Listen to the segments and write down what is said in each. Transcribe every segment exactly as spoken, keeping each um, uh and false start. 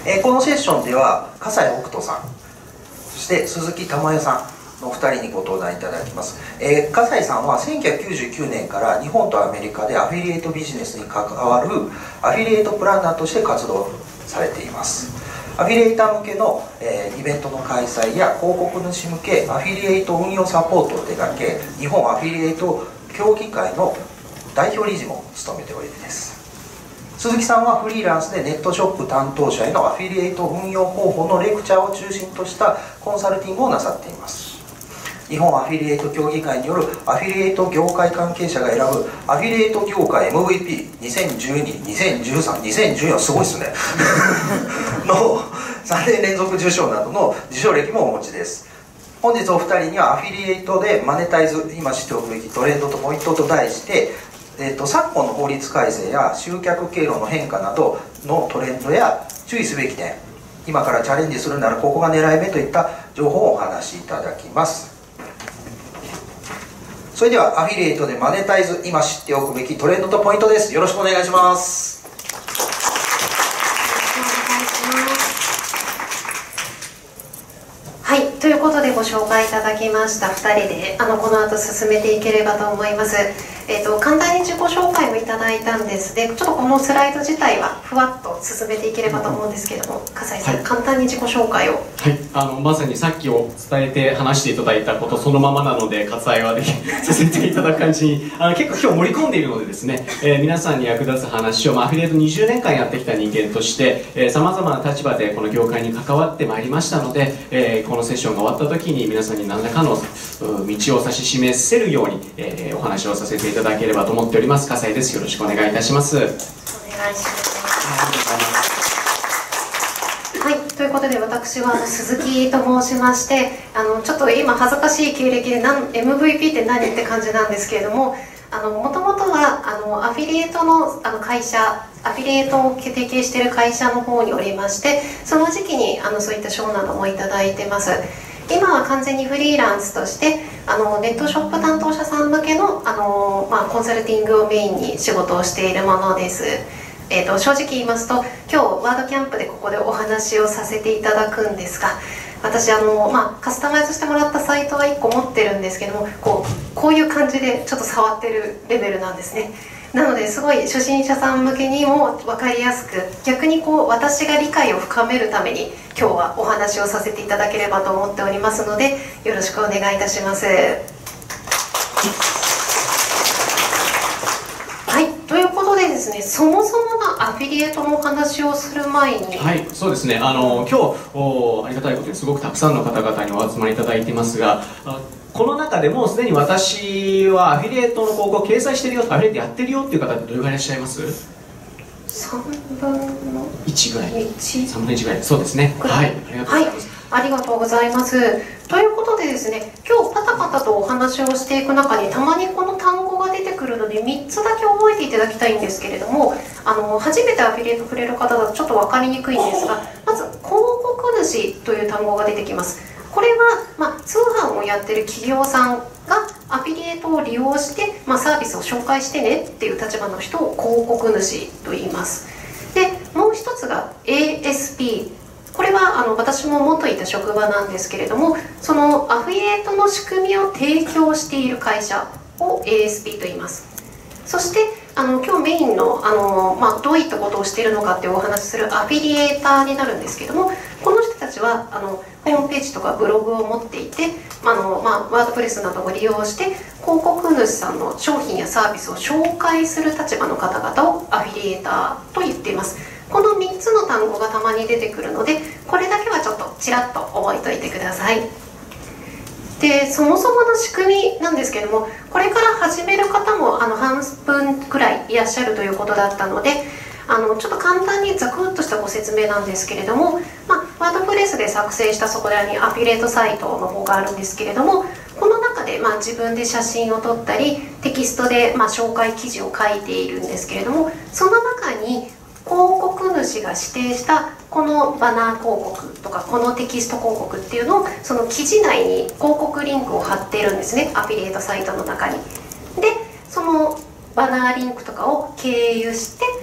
えー、このセッションでは笠井北斗さん、そして鈴木珠代さんのふたりにご登壇いただきます。えー、笠井さんはせんきゅうひゃくきゅうじゅうきゅうねんから日本とアメリカでアフィリエイトビジネスに関わるアフィリエイトプランナーとして活動されています。アフィリエイター向けの、えー、イベントの開催や広告主向けアフィリエイト運用サポートを手掛け、日本アフィリエイト協議会の代表理事も務めております。鈴木さんはフリーランスでネットショップ担当者へのアフィリエイト運用方法のレクチャーを中心としたコンサルティングをなさっています。日本アフィリエイト協議会によるアフィリエイト業界関係者が選ぶアフィリエイト業界 エムブイピーにせんじゅうに、にせんじゅうさん、にせんじゅうよんすごいですねのさんねん連続受賞などの受賞歴もお持ちです。本日お二人にはアフィリエイトでマネタイズ、今知っておくべきトレンドとポイントと題して、えー、と昨今の法律改正や集客経路の変化などのトレンドや注意すべき点、今からチャレンジするならここが狙い目といった情報をお話しいただきます。それではアフィリエイトでマネタイズ、今知っておくべきトレンドとポイントです。よろしくお願いします。 はい、ということでご紹介いただきましたふたりであのこの後進めていければと思います。えーと、簡単に自己紹介もいただいたんですで、ちょっとこのスライド自体はふわっと進めていければと思うんですけれども、笠井さん、はい、簡単に自己紹介を。 はい、あのまさにさっきを伝えて話していただいたことそのままなので割愛はできさせていただく感じにあの結構今日盛り込んでいるのでですね、えー、皆さんに役立つ話を、まあ、アフィリエイトにじゅうねんかんやってきた人間としてさまざまな立場でこの業界に関わってまいりましたので、えー、このセッションが終わった時に皆さんに何らかの道を指し示せるように、えー、お話をさせていただければと思っております。笠井です。よろしくお願いいたします。お願いします。 はい、ということで私は鈴木と申しまして、あのちょっと今恥ずかしい経歴でなん エムブイピー って何って感じなんですけれども、もともとはあのアフィリエイト の, あの会社アフィリエイトを提携している会社の方におりまして、その時期にあのそういった賞などもいただいてます。今は完全にフリーランスとしてあのネットショップ担当者さん向けの、あの、まあ、コンサルティングをメインに仕事をしているものです。えーと、正直言いますと今日ワードキャンプでここでお話をさせていただくんですが、私あの、まあ、カスタマイズしてもらったサイトはいっこ持ってるんですけども、こう、こういう感じでちょっと触ってるレベルなんですね。なのですごい初心者さん向けにも分かりやすく、逆にこう私が理解を深めるために今日はお話をさせていただければと思っておりますので、よろしくお願いいたします。はい、ということでですね、そもそものアフィリエイトのお話をする前に、 はい、そうですね、あの今日おありがたいことにすごくたくさんの方々にお集まりいただいていますが、この中でもうすでに私はアフィリエイトの広告を掲載してるよ、アフィリエイトやってるよっていう方ってどれぐらいいらっしゃいます？ さんぶんのいちぐらい。 いち。 さんぶんのいちぐらい。そうですね。はい、 ありがとうございます。はい、ありがとうございます。ということでですね、今日パタパタとお話をしていく中にたまにこの単語が出てくるのでみっつだけ覚えていただきたいんですけれども、あの初めてアフィリエイト触れる方だとちょっと分かりにくいんですが、まず広告主という単語が出てきます。これは、まあ、通販をやってる企業さんがアフィリエイトを利用して、まあ、サービスを紹介してねっていう立場の人を広告主と言います。で、もう一つが エーエスピー。これはあの私も元いた職場なんですけれども、そのアフィリエイトの仕組みを提供している会社を エーエスピー と言います。そしてあの今日メインの、あの、まあ、どういったことをしているのかっていうお話しするアフィリエイターになるんですけども、この人たちはあのホームページとかブログを持っていて、あの、まあ、ワードプレスなどを利用して広告主さんの商品やサービスを紹介する立場の方々をアフィリエイターと言っています。このみっつの単語がたまに出てくるので、これだけはちょっとちらっと覚えておいてください。で、そもそもの仕組みなんですけども、これから始める方もあの半分くらいいらっしゃるということだったので、あのちょっと簡単にざくっとしたご説明なんですけれども、まあ、ワードプレスで作成したそこらにアフィリエイトサイトの方があるんですけれども、この中でまあ自分で写真を撮ったりテキストでまあ紹介記事を書いているんですけれども、その中に広告主が指定したこのバナー広告とかこのテキスト広告っていうのをその記事内に広告リンクを貼っているんですね、アフィリエイトサイトの中に。で、そのバナーリンクとかを経由して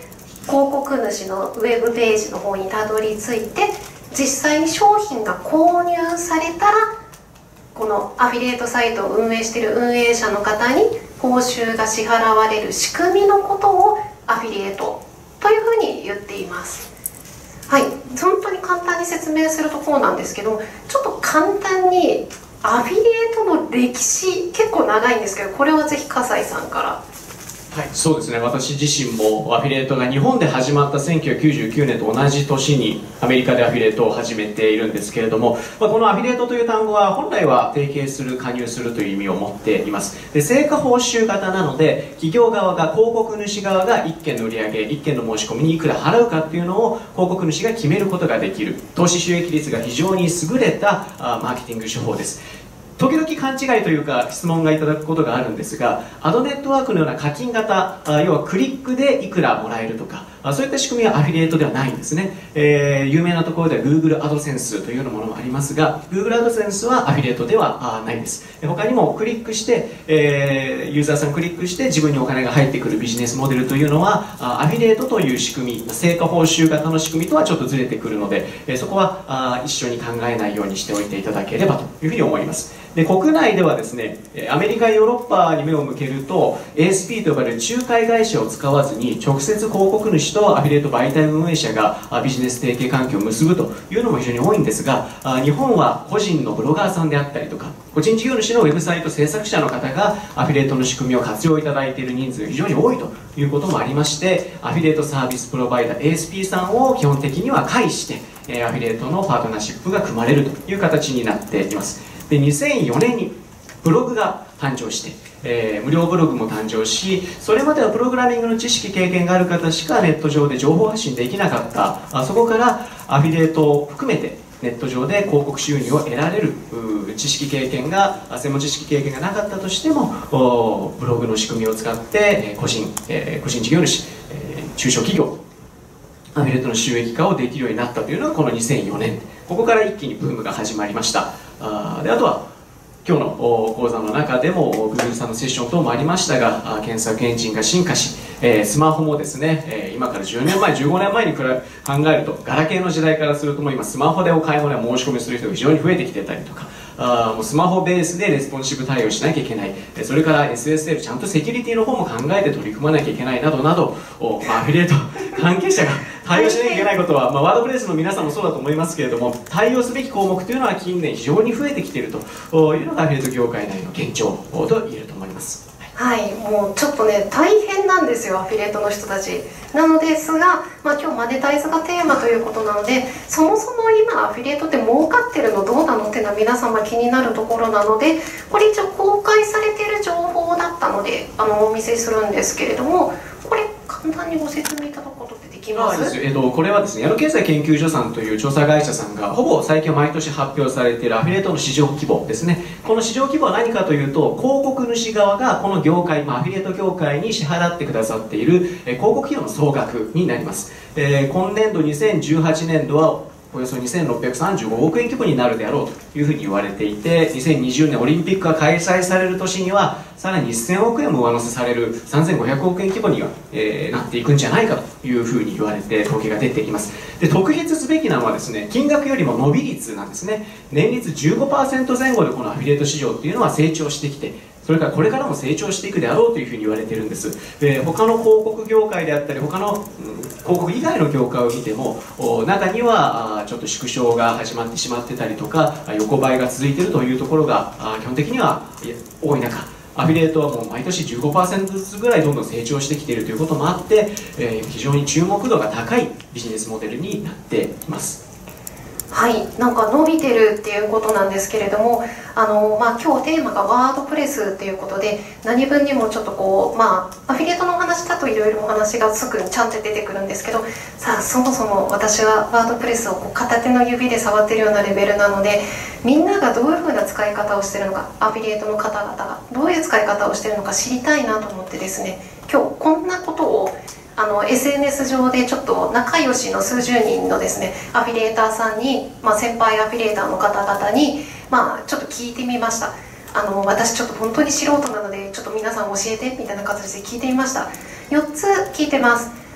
広告主のウェブページの方にたどり着いて、実際に商品が購入されたらこのアフィリエイトサイトを運営している運営者の方に報酬が支払われる仕組みのことをアフィリエイトというふうに言っています。はい、本当に簡単に説明するとこうなんですけど、ちょっと簡単にアフィリエイトの歴史結構長いんですけど、これはぜひ笠井さんから。 はい、そうですね。私自身もアフィリエイトが日本で始まったせんきゅうひゃくきゅうじゅうきゅうねんと同じ年にアメリカでアフィリエイトを始めているんですけれども、まあ、このアフィリエイトという単語は本来は提携する、加入するという意味を持っています。で、成果報酬型なので、企業側が、広告主側がいっけんの売上、いっけんの申し込みにいくら払うかっていうのを広告主が決めることができる、投資収益率が非常に優れたあマーケティング手法です。時々勘違いというか質問がいただくことがあるんですが、アドネットワークのような課金型、要はクリックでいくらもらえるとか、そういった仕組みはアフィリエイトではないんですね。えー、有名なところでは Google アドセンスというようなものもありますが、Google アドセンスはアフィリエイトではないです。他にもクリックして、えー、ユーザーさんクリックして自分にお金が入ってくるビジネスモデルというのはアフィリエイトという仕組み、成果報酬型の仕組みとはちょっとずれてくるので、えー、そこはあ一緒に考えないようにしておいていただければというふうに思います。で、国内ではですね、アメリカ、ヨーロッパに目を向けると エーエスピー と呼ばれる仲介会社を使わずに直接広告主とアフィリエイト媒体運営者がビジネス提携関係を結ぶというのも非常に多いんですが、日本は個人のブロガーさんであったりとか個人事業主のウェブサイト制作者の方がアフィリエイトの仕組みを活用いただいている人数が非常に多いということもありまして、アフィリエイトサービスプロバイダー エーエスピー さんを基本的には介してアフィリエイトのパートナーシップが組まれるという形になっています。で、にせんよねんにブログが誕生して、えー、無料ブログも誕生し、それまではプログラミングの知識経験がある方しかネット上で情報発信できなかった、あそこからアフィリエイトを含めてネット上で広告収入を得られる知識経験が専門知識経験がなかったとしてもブログの仕組みを使って個人、えー、個人事業主、えー、中小企業アフィリエイトの収益化をできるようになったというのがこのにせんよねん、ここから一気にブームが始まりました。あであとは今日の講座の中でも Google さんのセッション等もありましたが、検索エンジンが進化し、えー、スマホもですね、えー、今からじゅうねんまえじゅうごねんまえに考えるとガラケーの時代からするともう今スマホでお買い物や申し込みする人が非常に増えてきてたりとか、あもうスマホベースでレスポンシブ対応しなきゃいけない、それから エスエスエル ちゃんとセキュリティの方も考えて取り組まなきゃいけないなどなど、まあ、アフィリエイト関係者が対応しなきゃいけないことは、まあ、ワードプレスの皆さんもそうだと思いますけれども、対応すべき項目というのは近年非常に増えてきているというのがアフィリエイト業界内の現状と言えると思います。 はい、もうちょっとね大変なんですよアフィリエイトの人たちなのですが、まあ、今日マネタイズがテーマということなので、そもそも今アフィリエイトって儲かってるのどうなのっていうのは皆様気になるところなので、これ一応公開されている情報だったのであのお見せするんですけれども、これ簡単にご説明いただくことってできます？ えっと、これはですね、矢野経済研究所さんという調査会社さんがほぼ最近毎年発表されているアフィリエイトの市場規模ですね。この市場規模は何かというと、広告主側がこの業界、まあ、アフィリエイト業界に支払ってくださっているえ広告費用の総額になります。えー、今年度にせんじゅうはちねんどはおよそにせんろっぴゃくさんじゅうごおくえん規模になるであろうというふうに言われていて、にせんにじゅうねんオリンピックが開催される年にはさらにせんおくえんも上乗せされるさんぜんごひゃくおくえん規模には、えー、なっていくんじゃないかというふうに言われて統計が出ています。で、特筆すべきなのはですね、金額よりも伸び率なんですね。年率 じゅうごパーセント 前後でこのアフィリエイト市場っていうのは成長してきて、それからこれからも成長していくであろうというふうに言われているんです。で、他の広告業界であったり他の、うん、広告以外の業界を見ても中にはちょっと縮小が始まってしまってたりとか横ばいが続いているというところが基本的には多い中、アフィリエイトはもう毎年 じゅうごパーセント ずつぐらいどんどん成長してきているということもあって、えー、非常に注目度が高いビジネスモデルになっています。 はい、なんか伸びてるっていうことなんですけれども、あの、まあ、今日テーマがワードプレスっていうことで、何分にもちょっとこう、まあ、アフィリエイトのお話だといろいろお話がすぐにちゃんと出てくるんですけど、さあそもそも私はワードプレスをこう片手の指で触ってるようなレベルなので、みんながどういうふうな使い方をしてるのか、アフィリエイトの方々がどういう使い方をしてるのか知りたいなと思ってですね、今日こんなことをあの エスエヌエス 上でちょっと仲良しの数十人のですねアフィリエイターさんに、まあ、先輩アフィリエイターの方々に、まあ、ちょっと聞いてみました。あの私ちょっと本当に素人なのでちょっと皆さん教えてみたいな形で聞いてみました。よっつ聞いてます。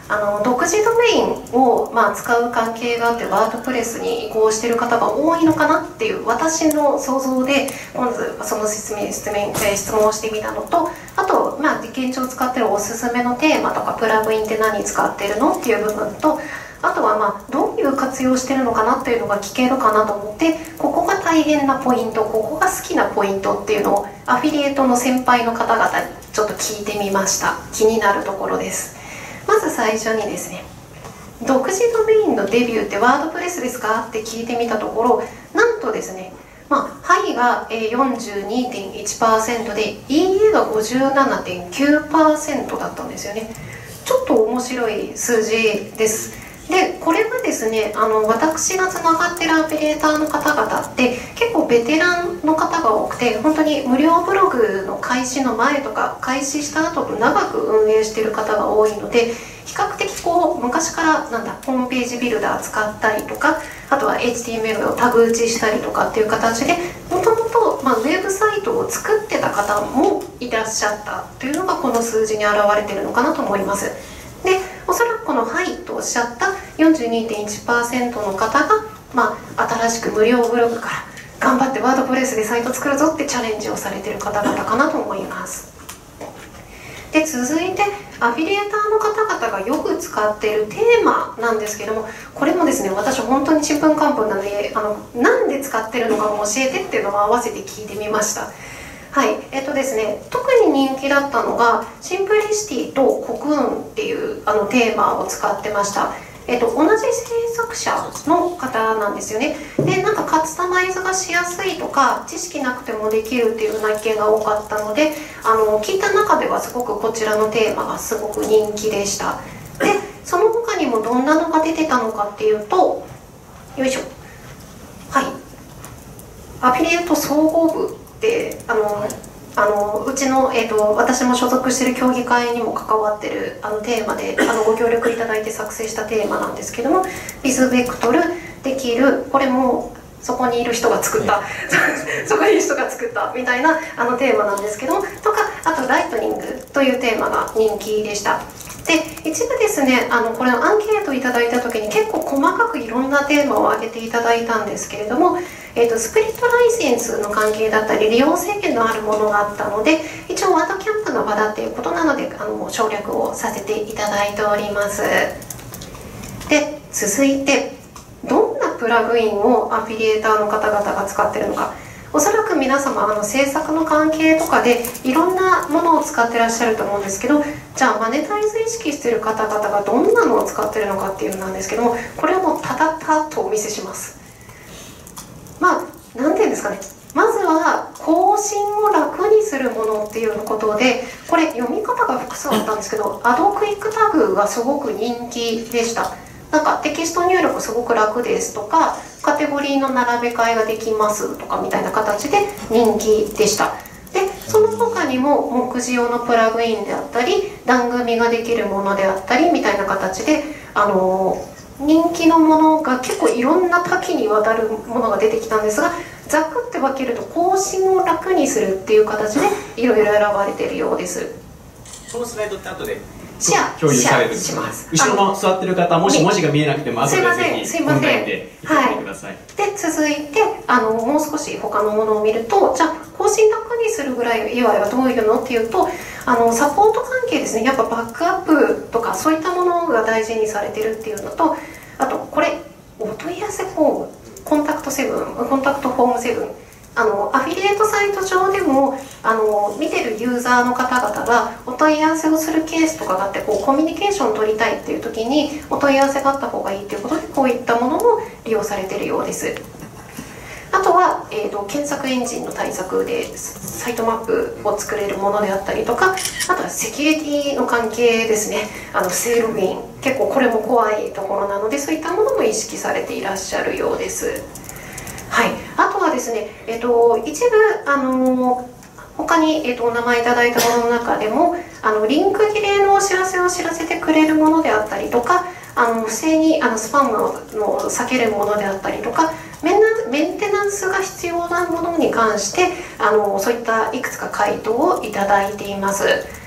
あの独自ドメインを、まあ、使う関係があってワードプレスに移行している方が多いのかなっていう私の想像でまずその説明質問質問をしてみたのと、あと、まあ、現状使ってるおすすめのテーマとかプラグインって何使ってるのっていう部分と、あとはまあどういう活用してるのかなっていうのが聞けるかなと思って、ここが大変なポイント、ここが好きなポイントっていうのをアフィリエイトの先輩の方々にちょっと聞いてみました。気になるところです。まず最初にですね、独自ドメインのデビューってワードプレスですかって聞いてみたところ、なんとですね、まあ、はいが よんじゅうにてんいちパーセント でいいえが ごじゅうななてんきゅうパーセント だったんですよね。ちょっと面白い数字です。でこれはですね、あの私がつながってるアフィリエーターの方々って結構ベテランの方が多くて、本当に無料ブログの開始の前とか開始した後と長く運営している方が多いので、比較的こう昔からなんだホームページビルダー使ったりとか、あとは エイチティーエムエル をタグ打ちしたりとかっていう形でもともとウェブサイトを作ってた方もいらっしゃったというのがこの数字に表れているのかなと思います。でおそらくこの「はい」とおっしゃった よんじゅうにてんいちパーセント の方が、まあ、新しく無料ブログから頑張ってワードプレスでサイト作るぞってチャレンジをされている方々かなと思います。で続いてアフィリエーターの方々がよく使っているテーマなんですけども、これもですね、私本当にちんぷんかんぷんなので、あのなんで使ってるのかも教えてっていうのも合わせて聞いてみました。はい、えっとですね、特に人気だったのがシンプリシティとコクーンっていうあのテーマを使ってました。えっと、同じ制作者の方なんですよね。でなんかカスタマイズがしやすいとか知識なくてもできるっていうような意見が多かったので、あの聞いた中ではすごくこちらのテーマがすごく人気でした。でその他にもどんなのが出てたのかっていうと、よいしょ、はい、アフィリエイト総合部であのあのうちの、えーと、私も所属している協議会にも関わってるあのテーマであのご協力いただいて作成したテーマなんですけども、ビズベクトルできる、これもそこにいる人が作った、はい、そこにいる人が作ったみたいなあのテーマなんですけども、とかあとライトニングというテーマが人気でした。で一部ですね、あのこれのアンケートいただいた時に結構細かくいろんなテーマを挙げていただいたんですけれども、えーと、スプリットライセンスの関係だったり利用制限のあるものがあったので、一応ワードキャンプの場だっていうことなのであの省略をさせていただいております。で続いてどんなプラグインをアフィリエーターの方々が使っているのか。おそらく皆様あの制作の関係とかでいろんなものを使ってらっしゃると思うんですけど、じゃあマネタイズ意識している方々がどんなのを使っているのかっていうのなんですけども、これをもうたたたとお見せします。まあ何て言うんですかね、まずは更新を楽にするものっていうことで、これ読み方が複数あったんですけど、アドクイックタグがすごく人気でした。なんかテキスト入力すごく楽ですとか、カテゴリーの並べ替えができますとかみたいな形で人気でした。でその他にも目次用のプラグインであったり段組ができるものであったりみたいな形で、あの人気のものが結構いろんな多岐にわたるものが出てきたんですが、ざくって分けると更新を楽にするっていう形でいろいろ選ばれているようです。 このスライドって後でシェア共有されるんですします。 後ろの座ってる方、もし文字が見えなくても後でぜひオンラインで見てください。 で続いてあのもう少し他のものを見ると、じゃあ更新楽にするぐらい以外はどういうのっていうと、あのサポート関係ですね。やっぱバックアップとかそういったものが大事にされてるっていうのと、あとこれお問い合わせフォーム、コンタクトセブン、コンタクトフォームセブン、あのアフィリエイトサイト上でもあの見てるユーザーの方々がお問い合わせをするケースとかがあって、こうコミュニケーションを取りたいっていう時にお問い合わせがあった方がいいということで、こういったものも利用されているようです。あとは、えーと、検索エンジンの対策でサイトマップを作れるものであったりとか、あとはセキュリティの関係ですね。あの不正ログイン、結構これも怖いところなので、そういったものも意識されていらっしゃるようです。はい、あとはですね、えっと、一部、あの他に、えっと、お名前いただいたものの中でもあのリンク切れのお知らせを知らせてくれるものであったりとか、あの不正にあのスパムの避けるものであったりとか、メンメンテナンスが必要なものに関してあのそういったいくつか回答をいただいています。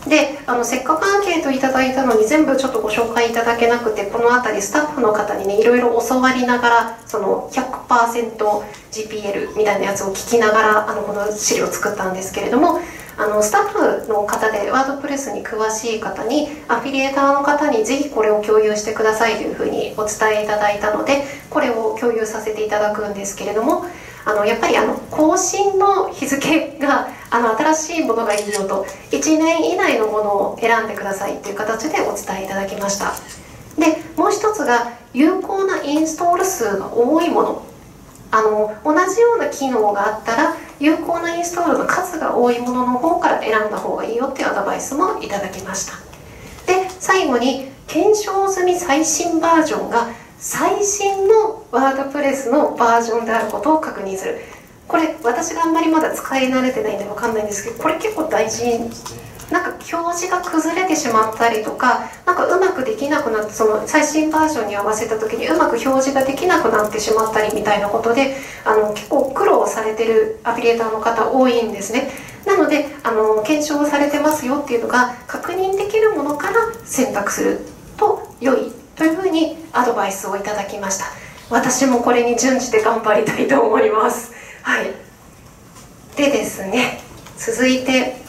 であのせっかくアンケートいただいたのに全部ちょっとご紹介いただけなくて、この辺りスタッフの方にねいろいろ教わりながら、その ひゃくパーセントジーピーエル みたいなやつを聞きながらあのこの資料を作ったんですけれども、あのスタッフの方でワードプレスに詳しい方に、アフィリエーターの方にぜひこれを共有してくださいというふうにお伝えいただいたので、これを共有させていただくんですけれども、あのやっぱりあの更新の日付があの新しいものがいいよと、いちねん以内のものを選んでくださいという形でお伝えいただきました。でもう一つが有効なインストール数が多いもの、あの同じような機能があったら有効なインストールの数が多いものの方から選んだ方がいいよっていうアドバイスもいただきました。で最後に検証済み最新バージョンが最新のワードプレスのバージョンであることを確認する。これ私があんまりまだ使い慣れてないんで分かんないんですけど、これ結構大事。なんか表示が崩れてしまったりとか、なんかうまくできなくなって、その最新バージョンに合わせた時にうまく表示ができなくなってしまったりみたいなことで、あの結構苦労されてるアフィリエーターの方多いんですね。なのであの検証されてますよっていうのが確認できるものから選択すると良いというふうにアドバイスをいただきました。私もこれに準じて頑張りたいと思います。はい。でですね、続いて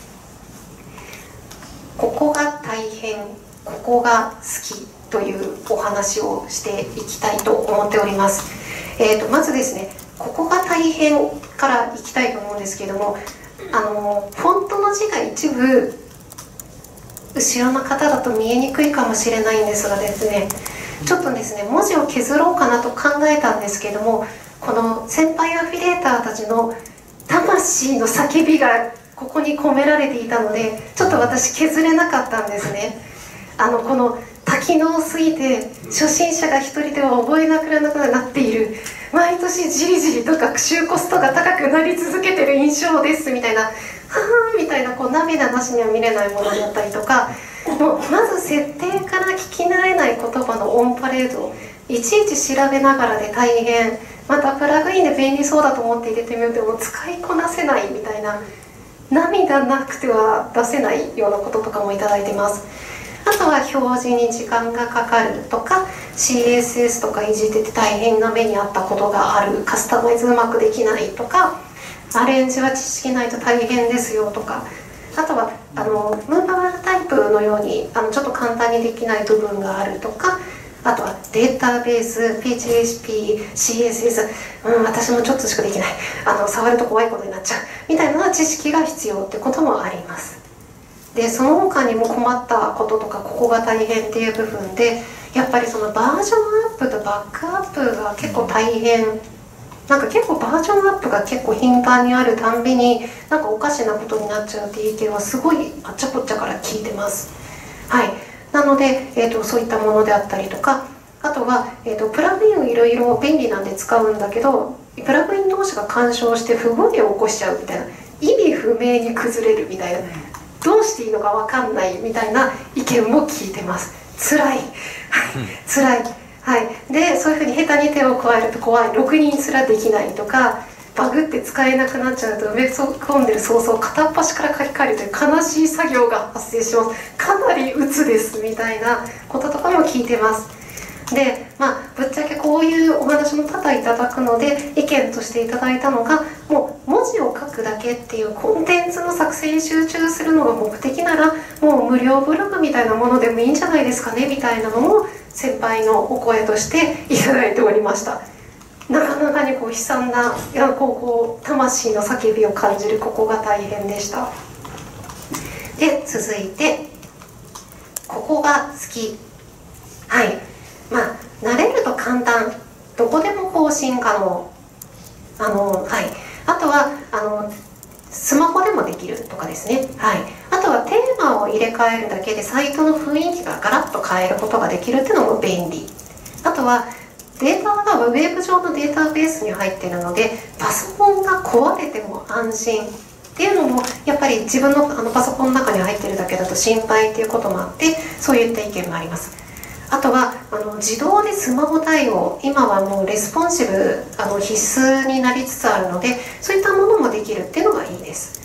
ここが大変、ここが好きというお話をしていきたいと思っております。えーと、まずですね、ここが大変からいきたいと思うんですけれども、あのフォントの字が一部後ろの方だと見えにくいかもしれないんですがですね、ちょっとですね文字を削ろうかなと考えたんですけれども、この先輩アフィリエーターたちの魂の叫びがここに込められていたので、ちょっと私削れなかったんですね。あのこの多機能すぎて初心者が一人では覚えなくなくなっている、毎年じりじりと学習コストが高くなり続けてる印象ですみたいな、はぁーみたいなこう涙なしには見れないものだったりとか、もうまず設定から聞き慣れない言葉のオンパレードをいちいち調べながらで大変、またプラグインで便利そうだと思って入れてみようとも使いこなせないみたいな、涙なくては出せないようなこととかもいただいてます。あとは表示に時間がかかるとか、 シーエスエス とかいじってて大変な目にあったことがある、カスタマイズうまくできないとか、アレンジは知識ないと大変ですよとか、あとはあのムーバブルタイプのようにあのちょっと簡単にできない部分があるとか、あとはデータベース、ピーエイチピーエイチピー、シーエスエス、うん、私もちょっとしかできない、あの触ると怖いことになっちゃうみたいな知識が必要ってこともあります。でその他にも困ったこととか、ここが大変っていう部分で、やっぱりそのバージョンアップとバックアップが結構大変、なんか結構バージョンアップが結構頻繁にあるたんびになんかおかしなことになっちゃうっていう意見はすごいあっちゃこっちゃから聞いてます。はい。なので、えー、とそういったものであったりとか、あとは、えー、とプラグインをいろいろ便利なんで使うんだけど、プラグイン同士が干渉して不具合を起こしちゃうみたいな、意味不明に崩れるみたいな、どうしていいのか分かんないみたいな意見も聞いてます。辛い、はい、辛い、はい。でそういうふうに下手に手を加えると怖い、録認すらできないとか、バグって使えなくなっちゃうと埋め込んでるソースを片っ端から書き換えるという悲しい作業が発生します。かなり鬱ですみたいなこととかも聞いてます。でまあぶっちゃけこういうお話も多々いただくので、意見としていただいたのが、もう文字を書くだけっていうコンテンツの作成に集中するのが目的なら、もう無料ブログみたいなものでもいいんじゃないですかねみたいなのも先輩のお声としていただいておりました。なかなかにこう悲惨な、いやこうこう魂の叫びを感じる、ここが大変でした。で続いてここが好き。はい。まあ慣れると簡単、どこでも更新可能、あの、はい、あとはあのスマホでもできるとかですね、はい、あとはテーマを入れ替えるだけでサイトの雰囲気がガラッと変えることができるっていうのも便利。あとはデータがウェブ上のデータベースに入っているので、パソコンが壊れても安心っていうのもやっぱり自分のあのパソコンの中に入ってるだけだと心配っていうこともあって、そういった意見もあります。あとはあの自動でスマホ対応、今はもうレスポンシブあの必須になりつつあるので、そういったものもできるっていうのがいいです。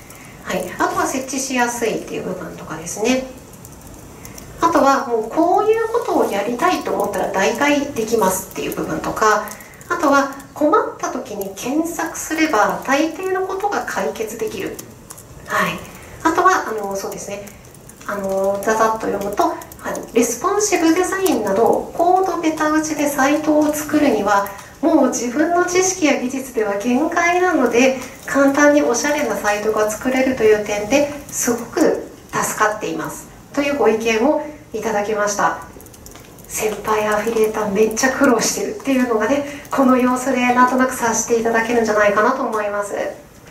はい、あとは設置しやすいっていう部分とかですね。あとはもうこういうことをやりたいと思ったら大体できますっていう部分とか、あとは困った時に検索すれば大抵のことが解決できる。はい、あとはあのそうですね、あのざざっと読むと、レスポンシブデザインなどコードベタ打ちでサイトを作るにはもう自分の知識や技術では限界なので、簡単におしゃれなサイトが作れるという点ですごく助かっていますというご意見をいただきました。先輩アフィリエーターめっちゃ苦労してるっていうのがね、この様子でなんとなく察していただけるんじゃないかなと思います。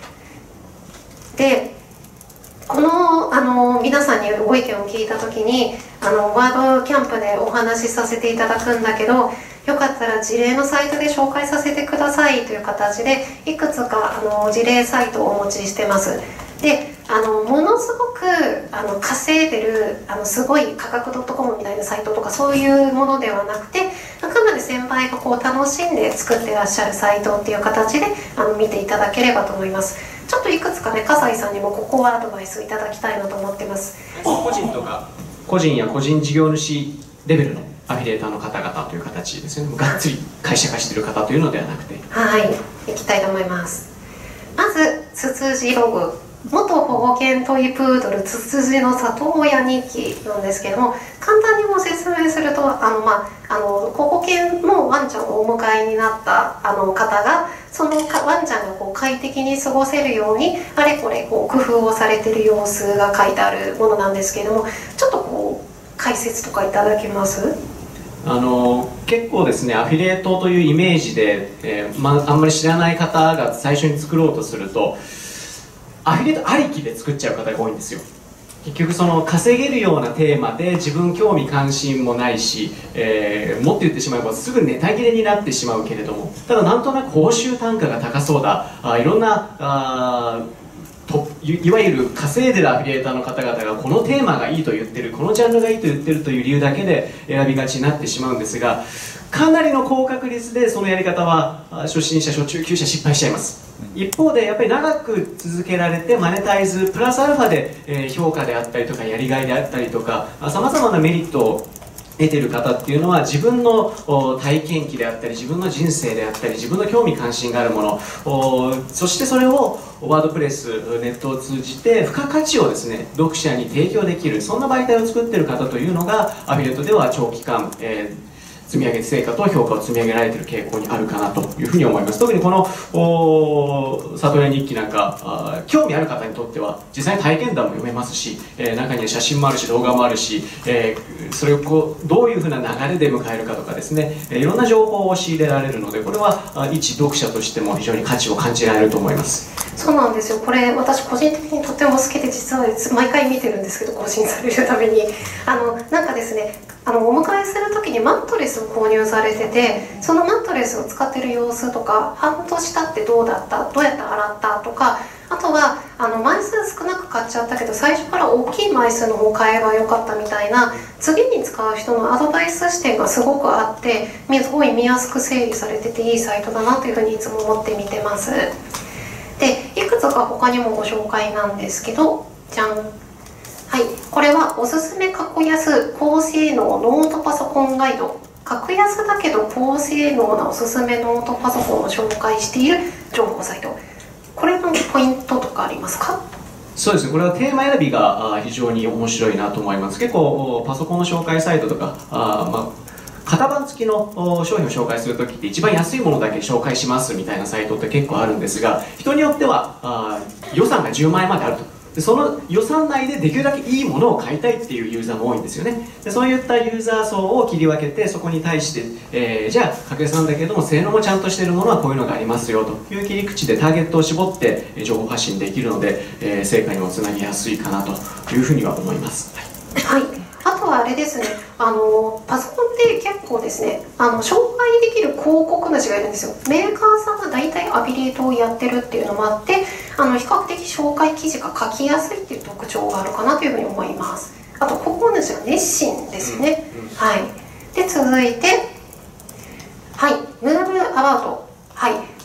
でこの、あの皆さんにご意見を聞いた時に、あのワードキャンプでお話しさせていただくんだけど、よかったら事例のサイトで紹介させてくださいという形でいくつかあの事例サイトをお持ちしてます。であのものすごくあの稼いでるあのすごい価格 .com みたいなサイトとかそういうものではなくて、あくまで先輩がこう楽しんで作ってらっしゃるサイトっていう形であの見ていただければと思います。ちょっといくつかね、笠井さんにもここはアドバイスいただきたいなと思ってます。 個人とか個人や個人事業主レベルのアフィリエーターの方々という形ですよね。がっつり会社化している方というのではなくて、 はい、いきたいと思います。まずツツジログ、元保護犬トイプードルツツジの里親日記なんですけども、簡単にご説明すると、あの、まあ、あの保護犬のワンちゃんをお迎えになったあの方が、そのワンちゃんがこう快適に過ごせるようにあれこれこう工夫をされている様子が書いてあるものなんですけれども、ちょっとこう解説とかいただけます？ あの結構ですね、アフィリエイトというイメージで、えーまあ、あんまり知らない方が最初に作ろうとするとアフィリエイトありきで作っちゃう方が多いんですよ。結局その稼げるようなテーマで自分興味関心もないし、えー、もっと言ってしまえばすぐネタ切れになってしまうけれども、ただなんとなく報酬単価が高そうだ、あいろんなあと い, いわゆる稼いでるアフィリエイターの方々がこのテーマがいいと言ってる、このジャンルがいいと言ってるという理由だけで選びがちになってしまうんですが、かなりの高確率でそのやり方は初心者初中級者失敗しちゃいます。一方でやっぱり長く続けられてマネタイズプラスアルファで、えー、評価であったりとかやりがいであったりとかさまざまなメリットを得ている方っていうのは、自分の体験記であったり自分の人生であったり自分の興味関心があるもの、そしてそれをワードプレスネットを通じて付加価値をですね読者に提供できる、そんな媒体を作っている方というのがアフィリエイトでは長期間、えー積み上げ成果と評価を積み上げられている傾向にあるかなというふうに思います。特にこの里親日記なんか興味ある方にとっては実際に体験談も読めますし、えー、中には写真もあるし動画もあるし、えー、それをこうどういうふうな流れで迎えるかとかですね、いろんな情報を仕入れられるので、これは一読者としても非常に価値を感じられると思います。 そうなんですよ。これ私個人的にとっても好きで、実は毎回見てるんですけど、更新されるためにあのなんかですね、あのお迎えする時にマットレスを購入されてて、そのマットレスを使ってる様子とか、半年経ってどうだった、どうやって洗ったとか、あとはあの枚数少なく買っちゃったけど最初から大きい枚数の方買えばよかったみたいな、次に使う人のアドバイス視点がすごくあって、すごい見やすく整理されてていいサイトだなというふうにいつも思って見てます。でいくつか他にもご紹介なんですけど、じゃん、はい、これはおすすめ格安高性能ノートパソコンガイド。格安だけど高性能なおすすめノートパソコンを紹介している情報サイト。これのポイントとかありますか？ そうですね、これはテーマ選びが非常に面白いなと思います。結構パソコンの紹介サイトとか、あ、まあ型番付きの商品を紹介するときって一番安いものだけ紹介しますみたいなサイトって結構あるんですが、人によってはあ予算がじゅうまんえんまであると。でその予算内でできるだけいいものを買いたいっていうユーザーも多いんですよね。でそういったユーザー層を切り分けて、そこに対して、えー、じゃあ格安なんだけども性能もちゃんとしているものはこういうのがありますよという切り口でターゲットを絞って情報発信できるので、えー、成果にもつなぎやすいかなというふうには思います。 はい、あとはあれですね、あのパソコンって結構ですね、あの紹介できる広告主がいるんですよ。メーカーさんが大体アフィリエイトをやってるっていうのもあって、あの比較的紹介記事が書きやすいっていう特徴があるかなというふうに思います。あと広告主が熱心ですよね、うんうん、はい。で続いて、はい、ムーブアバウト、はい、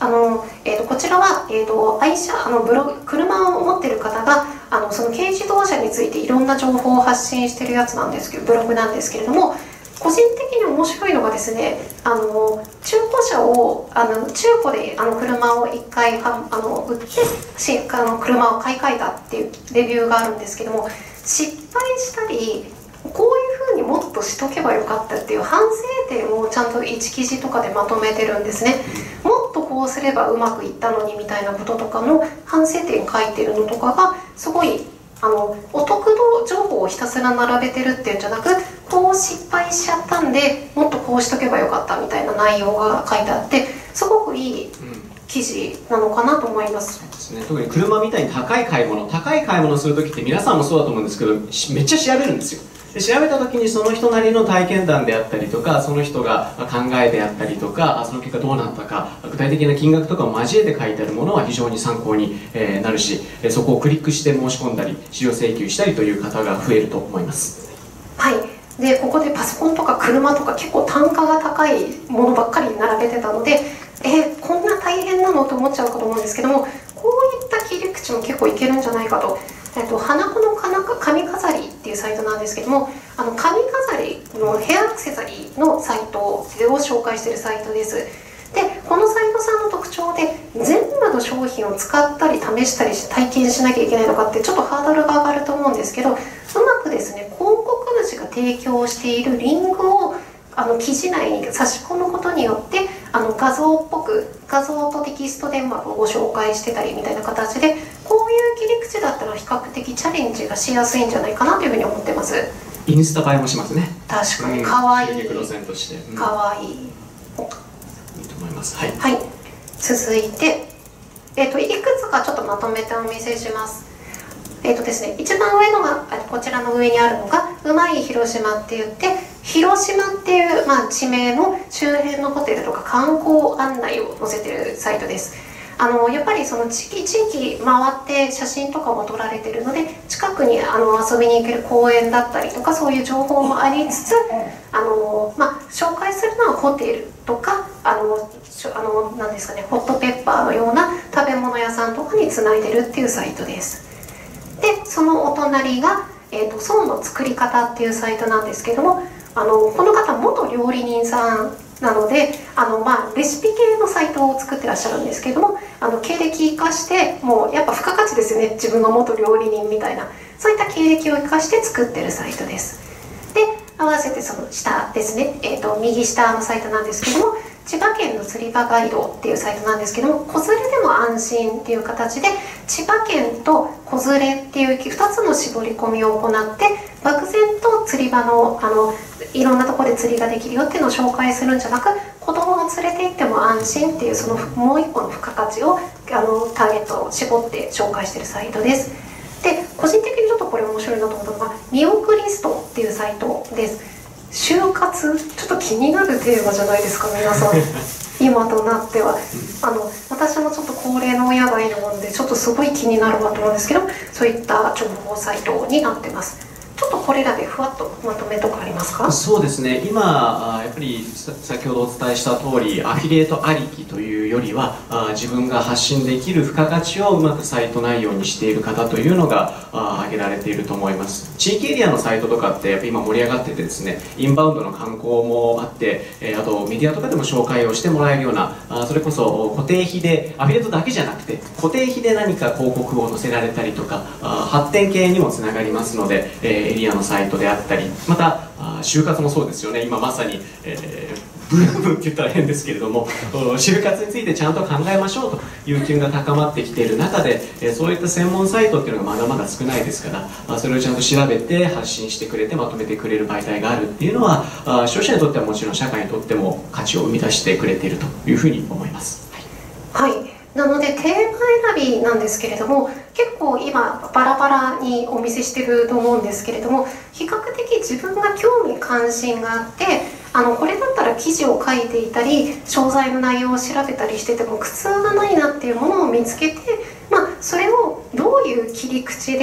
あの、えー、とこちらは、えー、と愛車あのブログ車を持ってる方があのその軽自動車についていろんな情報を発信してるやつなんですけど、ブログなんですけれども、個人的に面白いのがですね、あの中古車をあの中古であの車をいっかいはあの売ってしあの車を買い替えたっていうレビューがあるんですけども、失敗したりこういうふうにもっとしとけばよかったっていう反省点をちゃんといち記事とかでまとめてるんですね。もっとこうすればうまくいったのにみたいなこととかの反省点書いてるのとかがすごいあのお得度情報をひたすら並べてるっていうんじゃなく、こう失敗しちゃったんでもっとこうしとけばよかったみたいな内容が書いてあって、すごくいい記事なのかなと思います。 そうですね、特に車みたいに高い買い物高い買い物するときって皆さんもそうだと思うんですけど、めっちゃ調べるんですよ。で調べた時にその人なりの体験談であったりとか、その人が考えであったりとか、その結果どうなったか、具体的な金額とかを交えて書いてあるものは非常に参考になるし、そこをクリックして申し込んだり使用請求したりという方が増えると思います。 はい、でここでパソコンとか車とか結構単価が高いものばっかり並べてたので、えー、こんな大変なのと思っちゃうかと思うんですけども、こういった切り口も結構いけるんじゃないかと。えっと、花子の髪飾りっていうサイトなんですけども、あの髪飾りのヘアアクセサリーのサイトを紹介しているサイトです。でこのサイトさんの特徴で、全部の商品を使ったり試したり体験しなきゃいけないのかってちょっとハードルが上がると思うんですけど、うまくですね、広告主が提供しているリンクをあの記事内に差し込むことによって、あの画像っぽく画像とテキストでうまくご紹介してたりみたいな形で、こういう切り口だったら比較的チャレンジがしやすいんじゃないかなというふうに思ってます。 インスタ映えもしますね。 確かにかわいい、 路線として、うん、 かわいい、いいいと思います。はい、 はい、続いて、えー、といくつかちょっとまとめてお見せします。えーとですね、一番上のがこちらの上にあるのがうまい広島って言って、広島っていう、まあ、地名の周辺のホテルとか観光案内を載せてるサイトです。あのやっぱりその地域地域回って写真とかも撮られてるので、近くにあの遊びに行ける公園だったりとか、そういう情報もありつつ、あの、まあ、紹介するのはホテルとか、あのあのなんですかね、ホットペッパーのような食べ物屋さんとかにつないでるっていうサイトです。でそのお隣が、えーと、宋の作り方っていうサイトなんですけども、あのこの方元料理人さんなので、あの、まあ、レシピ系のサイトを作ってらっしゃるんですけども、あの経歴生かして、もうやっぱ付加価値ですよね、自分が元料理人みたいな、そういった経歴を生かして作ってるサイトです。で合わせてその下ですね、えーと、右下のサイトなんですけども、千葉県の釣り場ガイドっていうサイトなんですけども、子連れでも安心っていう形で、千葉県と子連れっていうふたつの絞り込みを行って、漠然と釣り場の、あのいろんなところで釣りができるよっていうのを紹介するんじゃなく、子供を連れて行っても安心っていう、そのもう一個の付加価値をあのターゲットを絞って紹介しているサイトです。で個人的にちょっとこれ面白いなと思ったのが、見送りストっていうサイトです。就活、ちょっと気になるテーマじゃないですか皆さん今となっては。あの私もちょっと高齢の親がいるもので、ちょっとすごい気になるわと思うんですけど、そういった情報サイトになってます。ちょっとこれらでふわっとまとめとかありますか？ そうですね、今やっぱり先ほどお伝えした通り、アフィリエイトありきというよりは、自分が発信できる付加価値をうまくサイト内容にしている方というのが挙げられていると思います。地域エリアのサイトとかってやっぱ今盛り上がっててですね、インバウンドの観光もあって、あとメディアとかでも紹介をしてもらえるような、それこそ固定費で、アフィリエイトだけじゃなくて固定費で何か広告を載せられたりとか、発展系にもつながりますので、エリアのサイトであったり、また就活もそうですよね。今まさに、えー、ブームって言ったら変ですけれども、就活についてちゃんと考えましょうという機運が高まってきている中で、そういった専門サイトっていうのがまだまだ少ないですから、それをちゃんと調べて発信してくれてまとめてくれる媒体があるっていうのは、消費者にとってはもちろん社会にとっても価値を生み出してくれているというふうに思います。 はい、はい、なのでテーマ選びなんですけれども、結構今バラバラにお見せしてると思うんですけれども、比較的自分が興味関心があって、あのこれだったら記事を書いていたり詳細の内容を調べたりしてても苦痛がないなっていうものを見つけて、まあ、それをどういう切り口で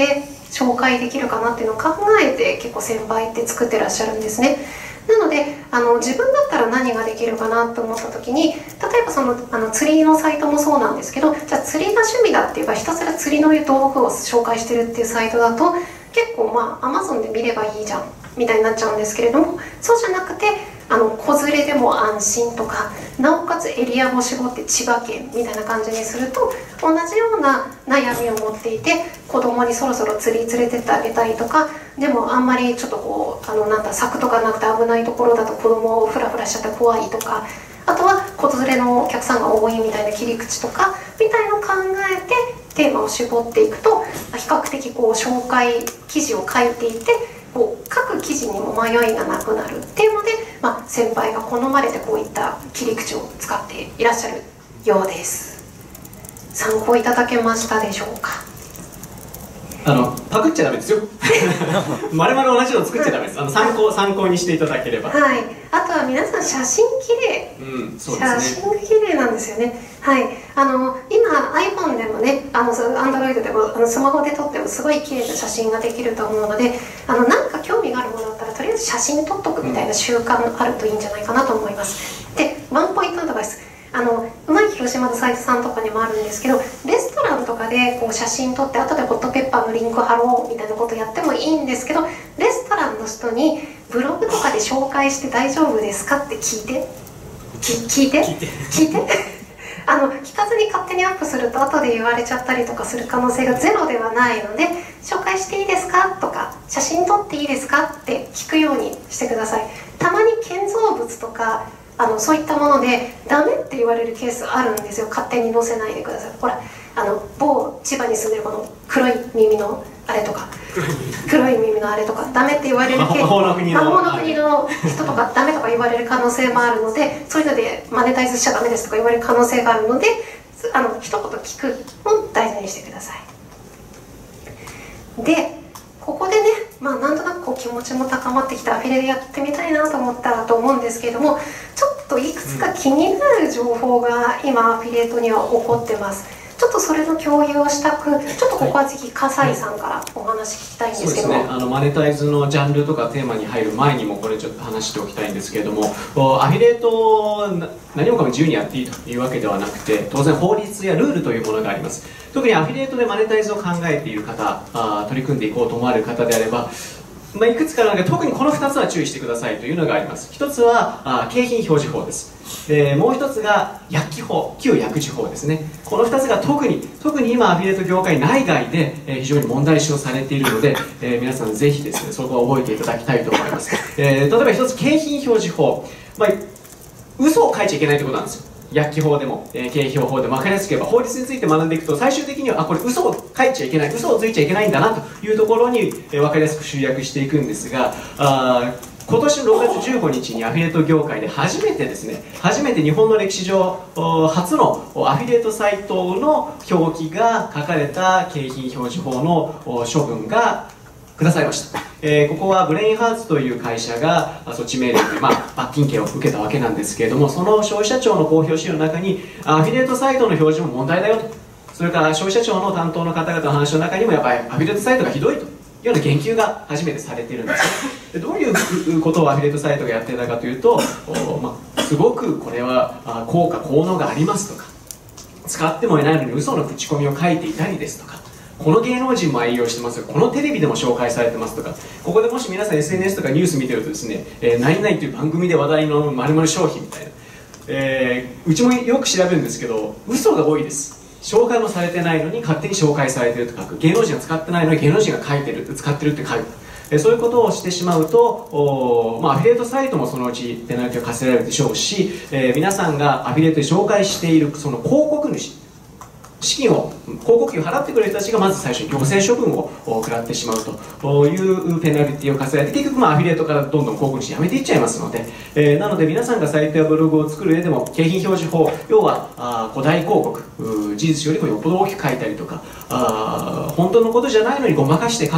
紹介できるかなっていうのを考えて結構先輩って作ってらっしゃるんですね。なのであの自分だったら何ができるかなと思った時に、例えばそのあの釣りのサイトもそうなんですけど、じゃあ釣りが趣味だって言えばひたすら釣りの道具を紹介してるっていうサイトだと結構まあ Amazon で見ればいいじゃんみたいになっちゃうんですけれども、そうじゃなくてあの子連れでも安心とか、なおかつエリアも絞って千葉県みたいな感じにすると同じような悩みを持っていて、子供にそろそろ釣り連れてってあげたいとか、でもあんまりちょっとこうあのなんだ柵とかなくて危ないところだと子供をフラフラしちゃって怖いとか、あとは子連れのお客さんが多いみたいな切り口とかみたいのを考えてテーマを絞っていくと、比較的こう紹介記事を書いていて、こう書く記事にも迷いがなくなるっていうので、まあ、先輩が好まれてこういった切り口を使っていらっしゃるようです。参考いただけましたでしょうか。 あのパクっちゃダメですよ我々同じの作っちゃダメです。あの参考参考にしていただければ。 はい。あとは皆さん写真綺麗、 うん、そうですね、 写真が綺麗なんですよね。はい。あの今 iPhone でもね、あの Android でもあのスマホで撮ってもすごい綺麗な写真ができると思うので、あのなんか興味があるものだったらとりあえず写真撮っとくみたいな習慣があるといいんじゃないかなと思います。で、ワンポイントアドバイス。あのうまい広島のサイトさんとかにもあるんですけど、レストランとかでこう写真撮って後でホットペッパーのリンク貼ろうみたいなことやってもいいんですけど、レストランの人にブログとかで紹介して大丈夫ですかって聞いて聞いて聞いて聞いてあの聞かずに勝手にアップすると後で言われちゃったりとかする可能性がゼロではないので、紹介していいですかとか写真撮っていいですかって聞くようにしてください。たまに建造物とかあのそういったものでダメって言われるケースあるんですよ。勝手に載せないでください。ほらあの某千葉に住んでるこの黒い耳のあれとか黒い耳のあれとかダメって言われるケース、魔法の国の人とかダメとか言われる可能性もあるので、そういうのでマネタイズしちゃダメですとか言われる可能性があるので、あの一言聞くのを大事にしてください。でここでね、まあ、なんとなくこう気持ちも高まってきたアフィレでやってみたいなと思ったらと思うんですけれども、ちょっといくつか気になる情報が今アフィリエイトには起こってます。ちょっとそれの共有をしたく、ちょっとここはぜひ笠井さんからお話聞きたいんですけども、 そうですね、あのマネタイズのジャンルとかテーマに入る前にもこれちょっと話しておきたいんですけれども、アフィリエイトを何もかも自由にやっていいというわけではなくて、当然法律やルールというものがあります。特にアフィリエイトでマネタイズを考えている方、あ取り組んでいこうと思われる方であれば、まあ、いくつかの中で特にこのふたつは注意してくださいというのがあります。ひとつはあ景品表示法です。でもうひとつが薬機法、旧薬事法ですね。このふたつが特に特に今アフィリエイト業界内外で、えー、非常に問題視をされているので、えー、皆さんぜひですねそこは覚えていただきたいと思います。えー、例えばひとつ景品表示法、まあ、嘘を書いちゃいけないということなんですよ。薬機法でも、えー、景品法でも分かりやすければ法律について学んでいくと最終的にはあこれ嘘を書いちゃいけない、嘘をついちゃいけないんだなというところに、えー、分かりやすく集約していくんですが、あ今年のろくがつじゅうごにちにアフィリエイト業界で初めてですね初めて日本の歴史上初のアフィリエイトサイトの表記が書かれた景品表示法の処分が下されました。えー、ここはブレインハーツという会社が措置命令で、まあ、罰金刑を受けたわけなんですけれども、その消費者庁の公表資料の中にアフィリエイトサイトの表示も問題だよと、それから消費者庁の担当の方々の話の中にもやっぱりアフィリエイトサイトがひどいというような言及が初めてされているんです。でどういうことをアフィリエイトサイトがやっていたかというと、まあ、すごくこれは効果効能がありますとか、使ってもいないのに嘘の口コミを書いていたりですとか、この芸能人も愛用してますよ、このテレビでも紹介されてますとか、ここでもし皆さん エスエヌエス とかニュース見てるとですね、えー、何々という番組で話題の〇〇商品みたいな、えー、うちもよく調べるんですけど嘘が多いです。紹介もされてないのに勝手に紹介されてると書く、芸能人が使ってないのに芸能人が書いてる使ってるって書く、えー、そういうことをしてしまうと、お、まあ、アフィリエイトサイトもそのうちペナルティを課せられるでしょうし、えー、皆さんがアフィリエイトで紹介しているその広告主、資金を広告費を払ってくれる人たちがまず最初に行政処分を食らってしまうというペナルティを課せられて、結局まあアフィリエイトからどんどん広告主やめていっちゃいますので、えー、なので皆さんがサイトやブログを作る上でも景品表示法、要はあ古代広告、事実よりもよっぽど大きく書いたりとか、あ本当のことじゃないのにごまかして書く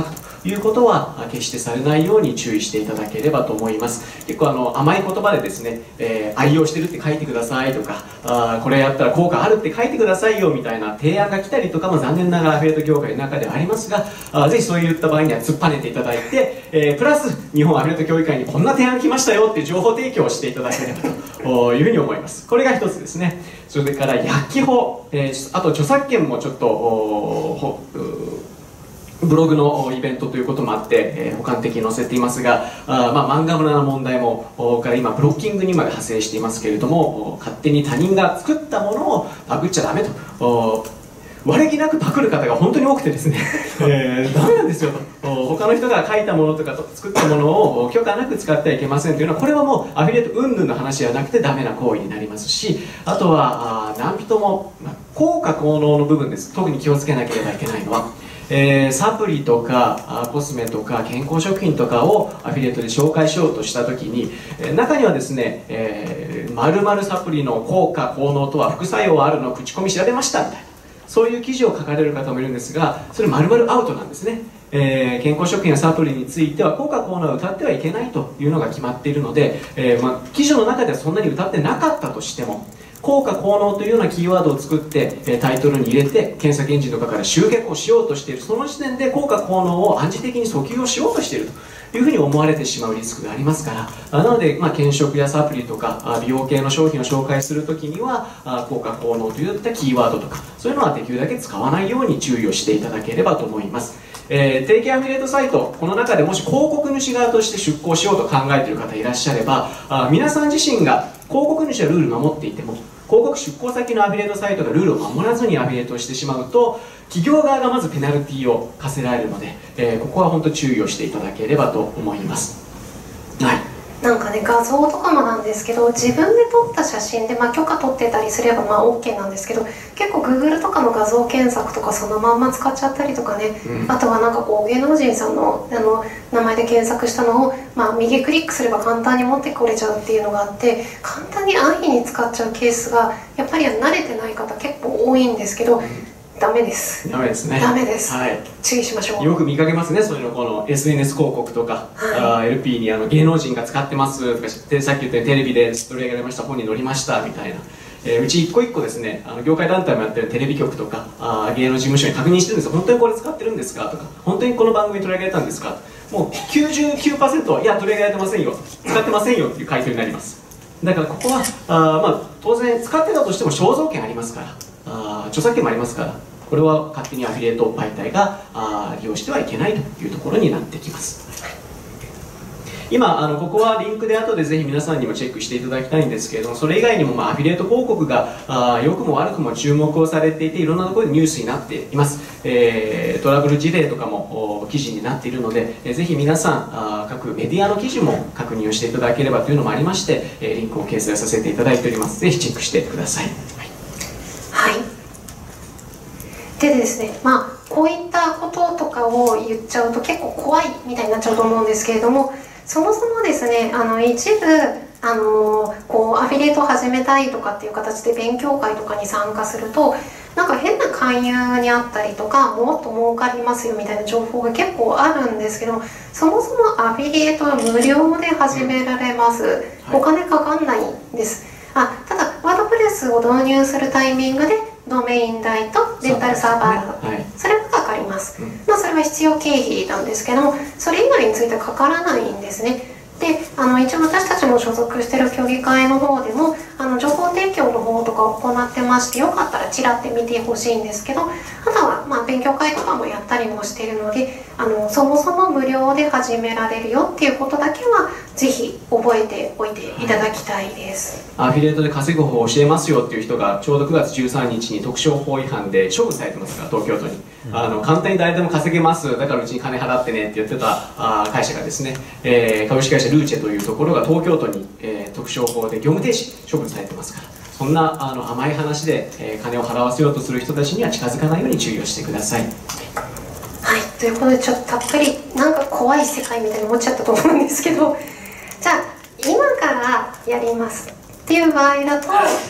いうことは決してされないように注意していただければと思います。結構あの甘い言葉でですね、えー、愛用してるって書いてくださいとか、あこれやったら効果あるって書いてくださいよみたいな提案が来たりとかも残念ながらアフィリエイト業界の中ではありますが、あぜひそういった場合には突っぱねていただいて、えー、プラス日本アフィリエイト協議会にこんな提案来ましたよっていう情報提供をしていただければというふうに思います。これが一つですね。それから薬機法、えー、あと著作権もちょっとブログのイベントということもあって、えー、補完的に載せていますが、あ、まあ、漫画村の問題もから今ブロッキングにまで派生していますけれども、勝手に他人が作ったものをパクっちゃダメと。悪気なくパクる方が本当に多くてですね、えー、ダメなんですよと、他の人が書いたものとか作ったものを許可なく使ってはいけませんというのは、これはもうアフィリエイト云々の話じゃなくてダメな行為になりますし、あとは何人も効果効能の部分です。特に気をつけなければいけないのは、えー、サプリとかコスメとか健康食品とかをアフィリエイトで紹介しようとした時に、えー、中にはですね、えー、〇〇サプリの効果効能とは副作用あるの口コミ調べましたみたいな、そういう記事を書かれる方もいるんですが、それ丸々アウトなんですね。えー、健康食品やサプリについては効果効能を謳ってはいけないというのが決まっているので、えーまあ、記事の中ではそんなに謳ってなかったとしても、効果効能というようなキーワードを作ってタイトルに入れて検索エンジンとかから集客をしようとしている、その時点で効果効能を暗示的に訴求をしようとしているというふうに思われてしまうリスクがありますから、なので、まあ、健食やサプリとか美容系の商品を紹介するときには効果効能といったキーワードとかそういうのはできるだけ使わないように注意をしていただければと思います。えー、提携アフィリエイトサイト、この中でもし広告主側として出向しようと考えている方いらっしゃれば、あ皆さん自身が広告主はルールを守っていても広告出向先のアフィリエイトサイトがルールを守らずにアフィリエイトをしてしまうと、企業側がまずペナルティを課せられるので、えー、ここは本当注意をしていただければと思います。はい、 なんかね、画像とかもなんですけど、自分で撮った写真で、まあ、許可取ってたりすればまあ OK なんですけど、結構 Google とかの画像検索とかそのまんま使っちゃったりとかね、うん、あとはなんかこう芸能人さんのあの名前で検索したのを、まあ、右クリックすれば簡単に持ってこれちゃうっていうのがあって、簡単に安易に使っちゃうケースがやっぱり慣れてない方結構多いんですけど、うん、ダメです。 ダメですね。 ダメです。 はい。 注意しましょう。 よく見かけますね、そういうの、この エスエヌエス 広告とか、はい、エルピー にあの芸能人が使ってますとか、さっき言ったテレビで取り上げられました本に載りましたみたいな。えー、うち一個一個ですね、あの業界団体もやってるテレビ局とかあ芸能事務所に確認してるんですよ。本当にこれ使ってるんですかとか、本当にこの番組取り上げられたんですか。もう きゅうじゅうきゅうパーセント はいや取り上げられてませんよ、使ってませんよっていう回答になります。だからここはあ、まあ、当然使ってたとしても肖像権ありますから、あ著作権もありますから、これは勝手にアフィリエイト媒体があ利用してはいけないというところになってきます。今あのここはリンクで後でぜひ皆さんにもチェックしていただきたいんですけれども、それ以外にも、まあ、アフィリエイト広告があ良くも悪くも注目をされていて、いろんなところでニュースになっています。えー、トラブル事例とかも記事になっているので、えー、ぜひ皆さんあ各メディアの記事も確認をしていただければというのもありまして、えー、リンクを掲載させていただいております。ぜひチェックしてください。 はい、はいでですね、まあ、こういったこととかを言っちゃうと結構怖いみたいになっちゃうと思うんですけれども、そもそもですね、あの一部あのこうアフィリエイトを始めたいとかっていう形で勉強会とかに参加すると、なんか変な勧誘にあったりとか、もっと儲かりますよみたいな情報が結構あるんですけども、そもそもアフィリエイトは無料で始められます。お金かかんないんです。あただワードプレスを導入するタイミングでドメイン代とレンタルサーバー代、ねはい、それがかかります、うん、まあそれは必要経費なんですけども、それ以外についてはかからないんですね。であの一応私たちも所属している協議会の方でもあの情報提供の方とかを行ってまして、よかったらちらって見てほしいんですけど、あとはまあ勉強会とかもやったりもしているので、あのそもそも無料で始められるよっていうことだけはぜひ覚えておいていただきたいです、 はい、アフィリエイトで稼ぐ方法を教えますよっていう人がちょうどくがつじゅうさんにちに特商法違反で処分されてますから、東京都に、うん、あの簡単に誰でも稼げます、だからうちに金払ってねって言ってたあ会社がですね、えー、株式会社ルーチェというところが東京都に、えー、特商法で業務停止処分されてますから、そんなあの甘い話で、えー、金を払わせようとする人たちには近づかないように注意をしてください。 はい、ということでちょっとたっぷりなんか怖い世界みたいに思っちゃったと思うんですけど、じゃあ今からやりますっていう場合だと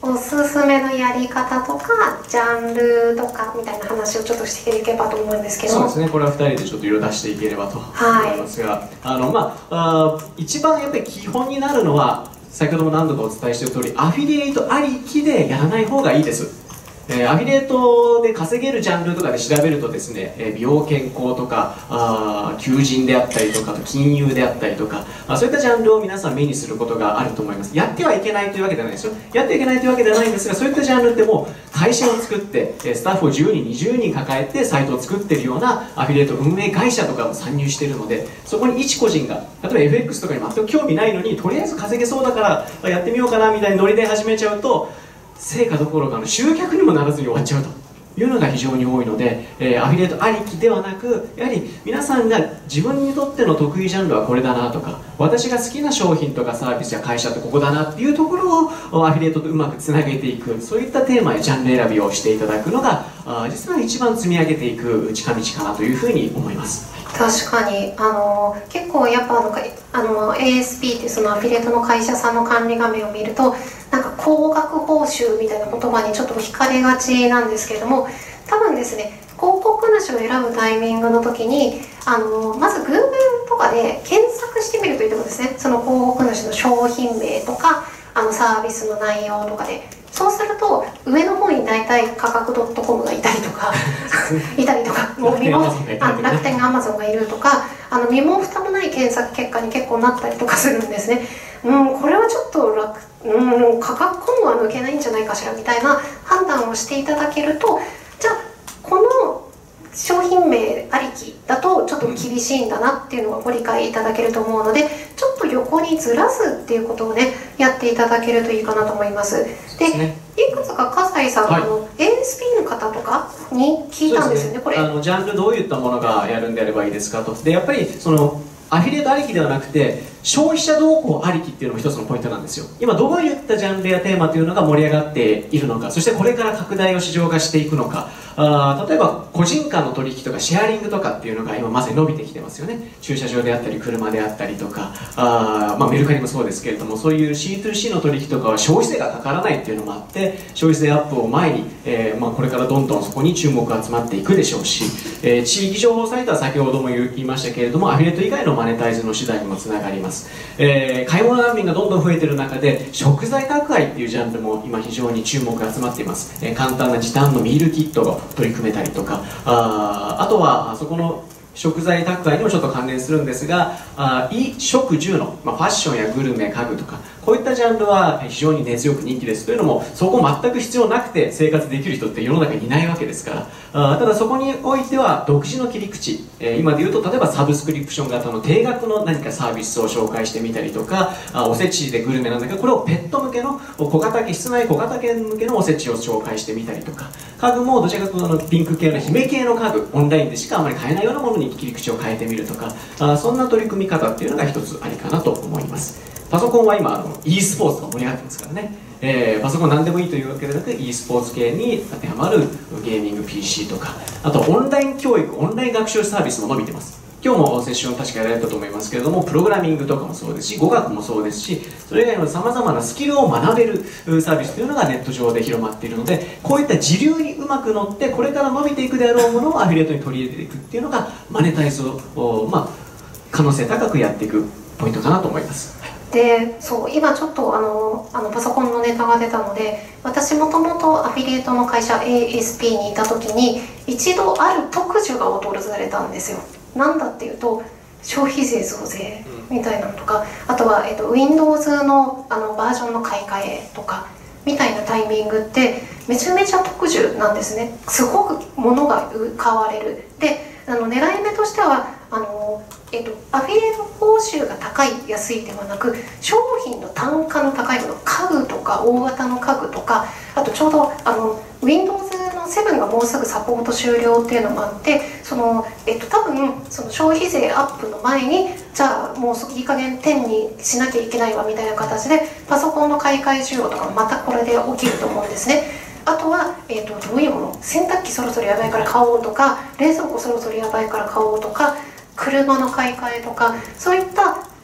おすすめのやり方とかジャンルとかみたいな話をちょっとしていければと思うんですけど。 そうですね、これはふたりでちょっと色出していければと思いますが、はい、あのまあ、あ一番やっぱり基本になるのは先ほども何度かお伝えしている通り、アフィリエイトありきでやらない方がいいです。えー、アフィリエイトで稼げるジャンルとかで調べるとですね、えー、美容健康とかあ求人であったりとか金融であったりとか、あそういったジャンルを皆さん目にすることがあると思います。やってはいけないというわけではないですよ。やってはいけないというわけではないんですが、そういったジャンルってもう会社を作ってスタッフをじゅうにんにじゅうにん抱えてサイトを作っているようなアフィリエイト運営会社とかも参入しているので、そこに一個人が例えば エフエックス とかに全く興味ないのにとりあえず稼げそうだからやってみようかなみたいなノリで始めちゃうと、成果どころかの集客にもならずに終わっちゃうというのが非常に多いので、えー、アフィリエイトありきではなく、やはり皆さんが自分にとっての得意ジャンルはこれだなとか、私が好きな商品とかサービスや会社ってここだなっていうところをアフィリエイトとうまくつなげていく、そういったテーマやジャンル選びをしていただくのがあ実は一番積み上げていく近道かなというふうに思います。 確かにあの結構やっぱあのあの エーエスピー ってそのアフィリエイトの会社さんの管理画面を見ると、なんか高額報酬みたいな言葉にちょっと惹かれがちなんですけれども、多分ですね、広告主を選ぶタイミングの時にあのまず Google とかで検索してみるといいと思うんですね。その広告主の商品名とかあのサービスの内容とかで、そうすると上の方に大体価格 .com がいたりとかいたりとか、もう身もあの楽天が Amazon がいるとか、あの身も蓋もない検索結果に結構なったりとかするんですね。うん、これはちょっと楽、うん、価格コムは抜けないんじゃないかしらみたいな判断をしていただけると、じゃあこの商品名ありきだとちょっと厳しいんだなっていうのをご理解いただけると思うので、ちょっと横にずらすっていうことをねやっていただけるといいかなと思います。で、ね、いくつか笠井さん、はい、あの エーエスピー の方とかに聞いたんですよね。これあのジャンルどういったものがやるんであればいいですかと。でやっぱりそのアフィリエイトありきではなくて消費者動向ありきっていうのも一つのポイントなんですよ。今どういったジャンルやテーマというのが盛り上がっているのか、そしてこれから拡大を市場化していくのか、あ例えば個人間の取引とかシェアリングとかっていうのが今まさに伸びてきてますよね。駐車場であったり車であったりとか、あ、まあ、メルカリもそうですけれども、そういう シーツーシー の取引とかは消費税がかからないっていうのもあって、消費税アップを前に、えーまあ、これからどんどんそこに注目が集まっていくでしょうし、えー、地域情報サイトは先ほども言いましたけれども、アフィリエイト以外のマネタイズの手段にもつながります。えー、買い物難民がどんどん増えている中で食材宅配っていうジャンルも今非常に注目が集まっています。えー、簡単な時短のミールキットを取り組めたりとか、あ, あとはそこの食材宅配にもちょっと関連するんですが、あ衣食住の、まあ、ファッションやグルメ家具とかこういったジャンルは非常に根強く人気です。というのもそこ全く必要なくて生活できる人って世の中にいないわけですから、あただそこにおいては独自の切り口、えー、今でいうと例えばサブスクリプション型の定額の何かサービスを紹介してみたりとか、あおせちでグルメなんだけどこれをペット向けの小型犬室内小型犬向けのおせちを紹介してみたりとか、家具もどちらかというとピンク系の姫系の家具、オンラインでしかあまり買えないようなものに切り口を変えてみるとか、あそんな取り組み方っていうのが一つありかなと思います。パソコンは今あの e スポーツが盛り上がってますからね、えー、パソコン何でもいいというわけでなく e スポーツ系に当てはまるゲーミング ピーシー とか、あとオンライン教育、オンライン学習サービスも伸びてます。今日もセッション確かやられたと思いますけれども、プログラミングとかもそうですし語学もそうですし、それ以外のさまざまなスキルを学べるサービスというのがネット上で広まっているので、こういった時流にうまく乗ってこれから伸びていくであろうものをアフィリエイトに取り入れていくっていうのがマネタイズを、まあ、可能性高くやっていくポイントかなと思います。 でそう今ちょっとあのあのパソコンのネタが出たので、私もともとアフィリエイトの会社 エーエスピー にいた時に一度ある特需が訪れたんですよ。なんだっていうと消費税増税みたいなのとか、あとは、えっと、Windows の、あのバージョンの買い替えとかみたいなタイミングってめちゃめちゃ特需なんですね。すごく物が買われる。であの狙い目としてはあの、えっと、アフィリエイト報酬が高い安いではなく、商品の単価の高いもの、家具とか大型の家具とか、あとちょうどあの Windows のセブンがもうすぐサポート終了っていうのもあって、その、えっと、多分その消費税アップの前にじゃあもういい加減じゅうにしなきゃいけないわみたいな形でパソコンの買い替え需要とかまたこれで起きると思うんですね。あとは、えー、とどういうもの、洗濯機そろそろやばいから買おうとか、冷蔵庫そろそろやばいから買おうとか、車の買い替えとか、そういった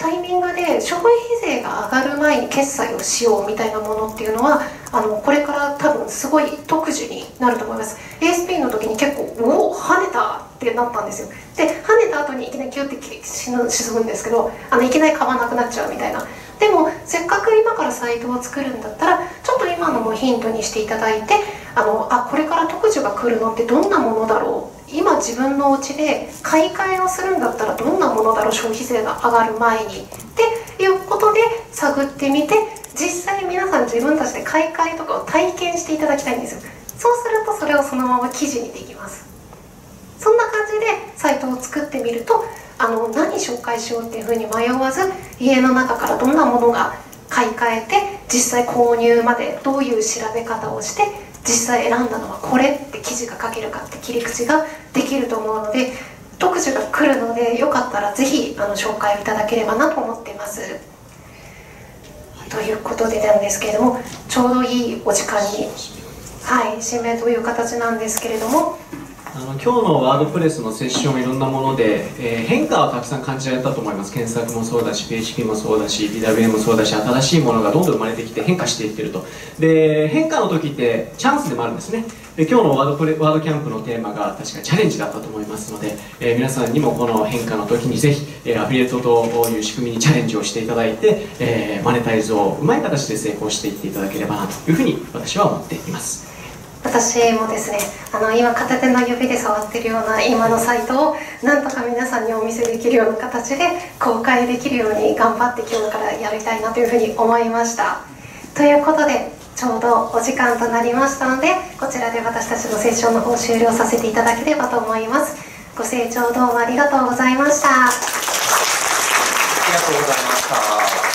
タイミングで消費税が上がる前に決済をしようみたいなものっていうのはあのこれから多分すごい特需になると思います。 エーエスピー の時に結構「おお跳ねた!」ってなったんですよ。で跳ねた後にいきなりキュッて沈むんですけど、あのいきなり買わなくなっちゃうみたいな。でもせっかく今からサイトを作るんだったらちょっと今のもヒントにしていただいて、あのあこれから特需が来るのってどんなものだろう、今自分のお家で買い替えをするんだったらどんなものだろう、消費税が上がる前にっていうことで探ってみて、実際皆さん自分たちで買い替えとかを体験していただきたいんですよ。そうするとそれをそのまま記事にできます。そんな感じでサイトを作ってみると、あの何紹介しようっていうふうに迷わず、家の中からどんなものが買い替えて実際購入までどういう調べ方をして実際選んだのはこれって記事が書けるかって切り口ができると思うので、特需が来るのでよかったらぜひあの紹介をいただければなと思っています。ということでなんですけれども、ちょうどいいお時間に、はい、締めという形なんですけれども、 あの今日のワードプレスのセッションいろんなもので、えー、変化はたくさん感じられたと思います。検索もそうだし ピーエイチピー もそうだし ビーダブリュー もそうだし、新しいものがどんどん生まれてきて変化していってると。で変化の時ってチャンスでもあるんですね。で今日のワードプレワードキャンプのテーマが確かチャレンジだったと思いますので、えー、皆さんにもこの変化の時にぜひ、えー、アフィリエイトという仕組みにチャレンジをしていただいて、えー、マネタイズをうまい形で成功していっていただければなというふうに私は思っています。 私もですね、あの今片手の指で触ってるような今のサイトをなんとか皆さんにお見せできるような形で公開できるように頑張って今日からやりたいなというふうに思いました。ということでちょうどお時間となりましたので、こちらで私たちのセッションの方を終了させていただければと思います。ご清聴どうもありがとうございました。ありがとうございました。